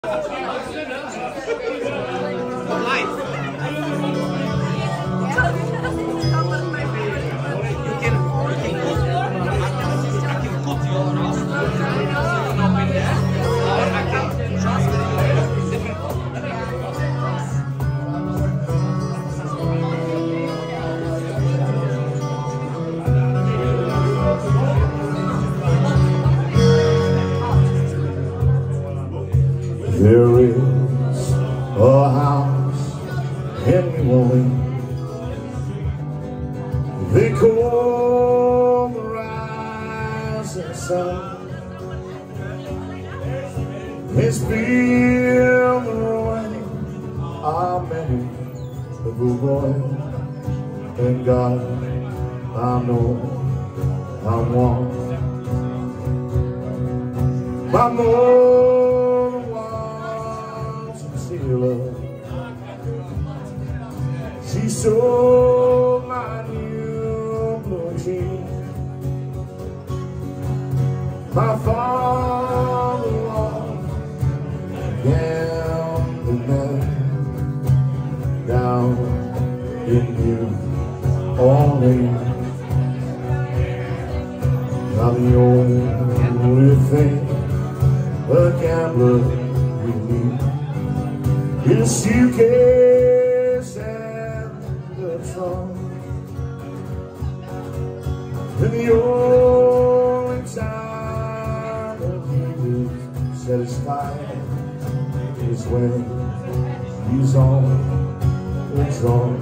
There is a house in New Orleans they call the rising sun. It's been the ruin of many a good boy, and God, I know I'm one. My mother was a sailor. She sold my new blue jeans. My father was a gambling down in New Orleans. Now the only thing a gambler will need is a suitcase and a trunk. And the only time that he is satisfied is when he's on the trunk.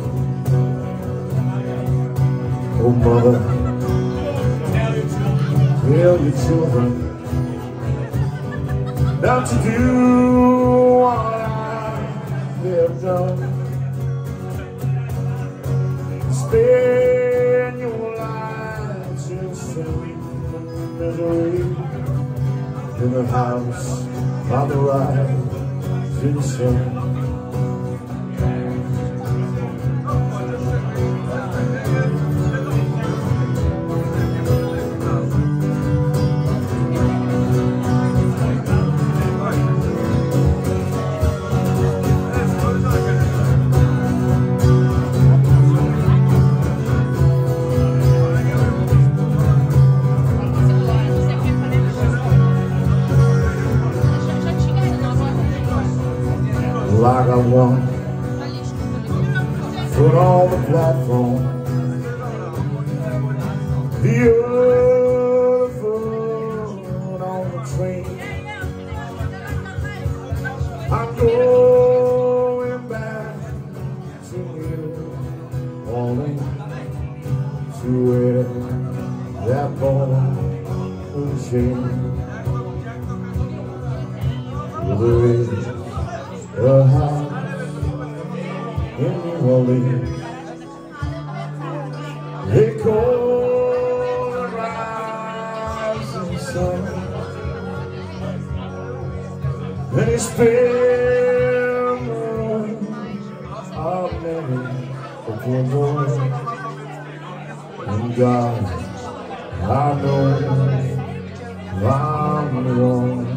Oh mother, tell your children not to do what I have done. Spend your lives in sweet misery in the house by the rising sun. Like I want foot on the platform, the other foot on the train. I'm going back to New Orleans to where that boy was chained. There is a house in New Orleans they call the rising sun, and it's been the ruin of many a poor boy, and God, I know I'm wrong.